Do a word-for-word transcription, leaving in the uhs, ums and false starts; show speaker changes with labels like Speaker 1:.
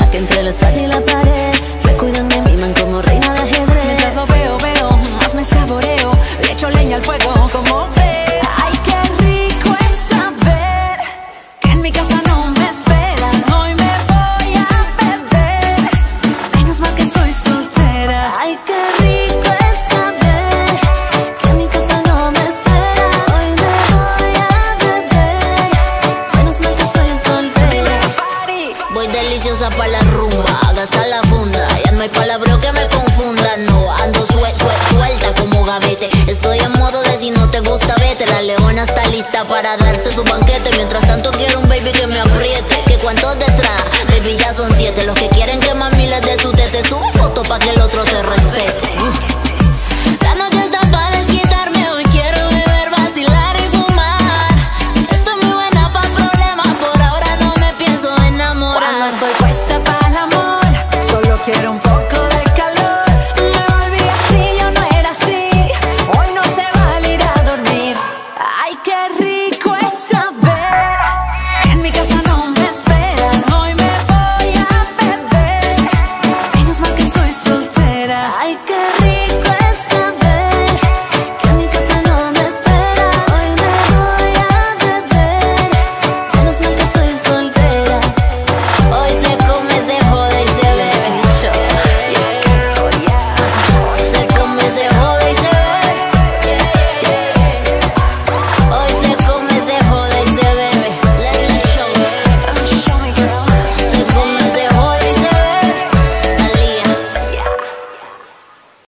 Speaker 1: que entre la espada y la pared me cuidan de mí, man, como reina de ajedrez.
Speaker 2: Mientras lo veo, veo, más me saboreo. Le echo leña al fuego como ve.
Speaker 1: Ay, qué rico es saber
Speaker 2: Que en mi casa no me esperan. Hoy me voy a beber. Menos mal que estoy soltera.
Speaker 1: Ay, qué rico es saber que en mi casa no me espera. Hoy me voy a beber, menos mal que estoy soltera.
Speaker 3: Voy deliciosa pa' la rumba, a gastar la funda. Ya no hay palabreo que me confunda. No, ando sue, sue, suelta como gavete. Estoy en modo de si no te gusta vete. La leona está lista para darse su banquete. Mientras tanto quiero un baby que me apriete. Que cuántos detrás, baby ya son siete. Los que quieren que mami les dé su tete. Subo foto pa' que el otro se respete.
Speaker 1: La noche está para desquitarme, hoy quiero beber, vacilar y fumar. Estoy muy buena pa' problemas, por ahora no me pienso enamorar.
Speaker 2: Cuando estoy puesta para el amor, solo quiero un